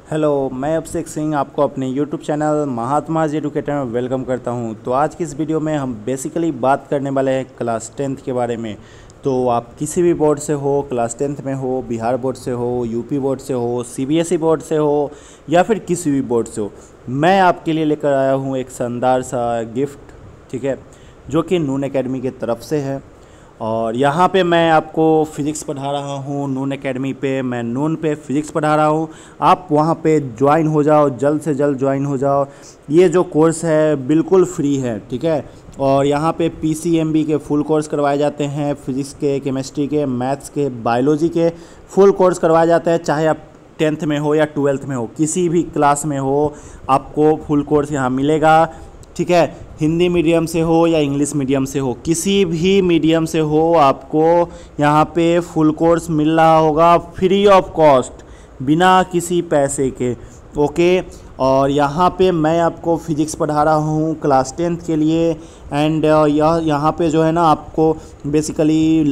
Hello, मैं अभिषेक सिंह आपको अपने YouTube चैनल महात्मा एजुकेटर में वेलकम करता हूं। तो आज की इस वीडियो में हम बेसिकली बात करने वाले हैं क्लास 10th के बारे में। तो आप किसी भी बोर्ड से हो, क्लास 10th में हो, बिहार बोर्ड से हो, यूपी बोर्ड से हो, CBSE बोर्ड से हो या फिर किसी भी बोर्ड से हो, मैं आपके लिए लेकर आया हूँ एक शानदार सा गिफ्ट, ठीक है, जो कि नून एकेडमी की तरफ से है। और यहाँ पे मैं आपको फ़िज़िक्स पढ़ा रहा हूँ नून एकेडमी पे। मैं नून पे फ़िज़िक्स पढ़ा रहा हूँ। आप वहाँ पे ज्वाइन हो जाओ, जल्द से जल्द ज्वाइन हो जाओ। ये जो कोर्स है बिल्कुल फ्री है, ठीक है। और यहाँ पे PCMB के फुल कोर्स करवाए जाते हैं, फिज़िक्स के, केमिस्ट्री के, मैथ्स के, बायोलॉजी के फुल कोर्स करवाए जाते हैं। चाहे आप 10th में हो या 12th में हो, किसी भी क्लास में हो, आपको फुल कोर्स यहाँ मिलेगा, ठीक है। हिंदी मीडियम से हो या इंग्लिश मीडियम से हो, किसी भी मीडियम से हो, आपको यहाँ पे फुल कोर्स मिल रहा होगा फ्री ऑफ कॉस्ट, बिना किसी पैसे के, ओके। और यहाँ पे मैं आपको फ़िज़िक्स पढ़ा रहा हूँ क्लास 10th के लिए। एंड यहाँ पे जो है ना, आपको बेसिकली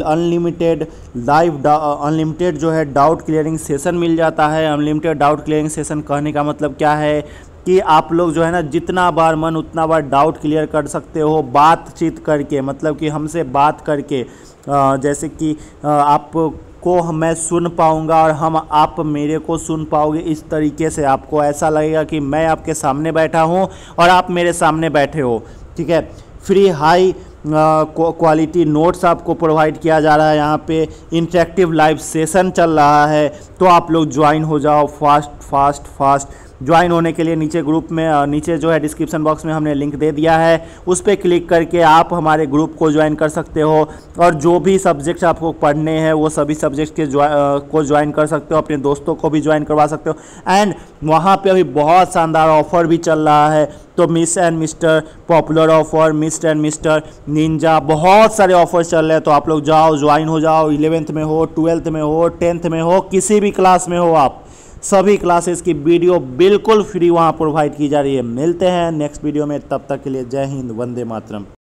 अनलिमिटेड जो है डाउट क्लियरिंग सेशन मिल जाता है। अनलिमिटेड डाउट क्लियरिंग सेशन कहने का मतलब क्या है कि आप लोग जो है ना, जितना बार मन उतना बार डाउट क्लियर कर सकते हो बातचीत करके, मतलब कि हमसे बात करके। जैसे कि आपको मैं सुन पाऊँगा और आप मेरे को सुन पाओगे। इस तरीके से आपको ऐसा लगेगा कि मैं आपके सामने बैठा हूँ और आप मेरे सामने बैठे हो, ठीक है। फ्री हाई क्वालिटी नोट्स आपको प्रोवाइड किया जा रहा है। यहाँ पे इंटरेक्टिव लाइव सेशन चल रहा है। तो आप लोग ज्वाइन हो जाओ फास्ट। ज्वाइन होने के लिए नीचे ग्रुप में, नीचे जो है डिस्क्रिप्शन बॉक्स में हमने लिंक दे दिया है, उस पर क्लिक करके आप हमारे ग्रुप को ज्वाइन कर सकते हो। और जो भी सब्जेक्ट्स आपको पढ़ने हैं वो सभी सब्जेक्ट के को ज्वाइन कर सकते हो। अपने दोस्तों को भी ज्वाइन करवा सकते हो। एंड वहाँ पे अभी बहुत शानदार ऑफ़र भी चल रहा है। तो miss and mister popular offer, miss and mister ninja, बहुत सारे ऑफ़र चल रहे हैं। तो आप लोग जाओ, ज्वाइन हो जाओ। 11th में हो, 12th में हो, 10th में हो, किसी भी क्लास में हो, आप सभी क्लासेस की वीडियो बिल्कुल फ्री वहाँ प्रोवाइड की जा रही है। मिलते हैं नेक्स्ट वीडियो में, तब तक के लिए जय हिंद, वंदे मातरम।